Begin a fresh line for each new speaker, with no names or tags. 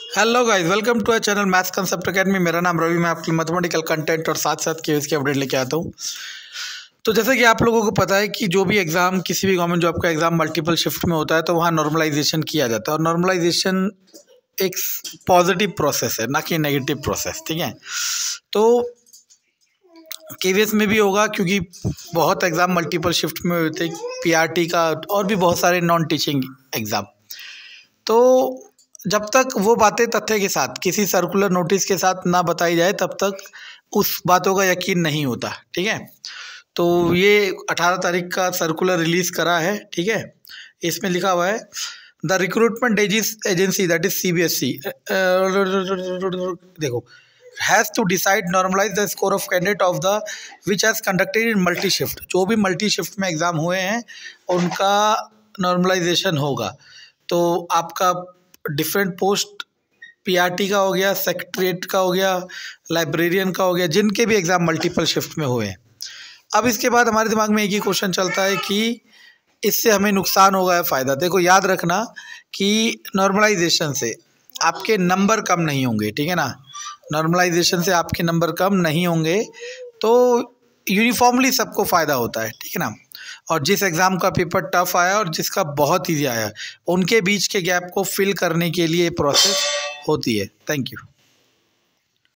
Hello guys, welcome to a channel maths concept academy. मेरा नाम रवि, मैं आपके मैथमेटिकल कंटेंट और साथ साथ केवीएस की अपडेट लेके आता हूँ। तो जैसे कि आप लोगों को पता है कि जो भी एग्ज़ाम, किसी भी गवर्नमेंट जॉब का एग्ज़ाम मल्टीपल शिफ्ट में होता है तो वहाँ नॉर्मलाइजेशन किया जाता है। और नॉर्मलाइजेशन एक पॉजिटिव प्रोसेस है, ना कि नेगेटिव प्रोसेस। ठीक है, तो केवीएस में भी होगा क्योंकि बहुत एग्ज़ाम मल्टीपल शिफ्ट में होते हैं, पीआरटी का और भी बहुत सारे नॉन टीचिंग एग्ज़ाम। तो जब तक वो बातें तथ्य के साथ, किसी सर्कुलर नोटिस के साथ ना बताई जाए, तब तक उस बातों का यकीन नहीं होता। ठीक है, तो ये 18 तारीख का सर्कुलर रिलीज़ करा है। ठीक है, इसमें लिखा हुआ है the recruitment agency that is CBSE देखो has to decide normalize the score of candidate of the which has conducted in multi shift. जो भी मल्टी शिफ्ट में एग्ज़ाम हुए हैं उनका नॉर्मलाइजेशन होगा। तो आपका डिफरेंट पोस्ट पीआरटी का हो गया, सेक्रेटरीट का हो गया, लाइब्रेरियन का हो गया, जिनके भी एग्ज़ाम मल्टीपल शिफ्ट में हुए हैं। अब इसके बाद हमारे दिमाग में एक ही क्वेश्चन चलता है कि इससे हमें नुकसान होगा या फ़ायदा। देखो, याद रखना कि नॉर्मलाइजेशन से आपके नंबर कम नहीं होंगे। ठीक है ना, नॉर्मलाइजेशन से आपके नंबर कम नहीं होंगे, तो यूनिफॉर्मली सबको फ़ायदा होता है। ठीक है ना, और जिस एग्ज़ाम का पेपर टफ आया और जिसका बहुत ईजी आया, उनके बीच के गैप को फिल करने के लिए प्रोसेस होती है। Thank you.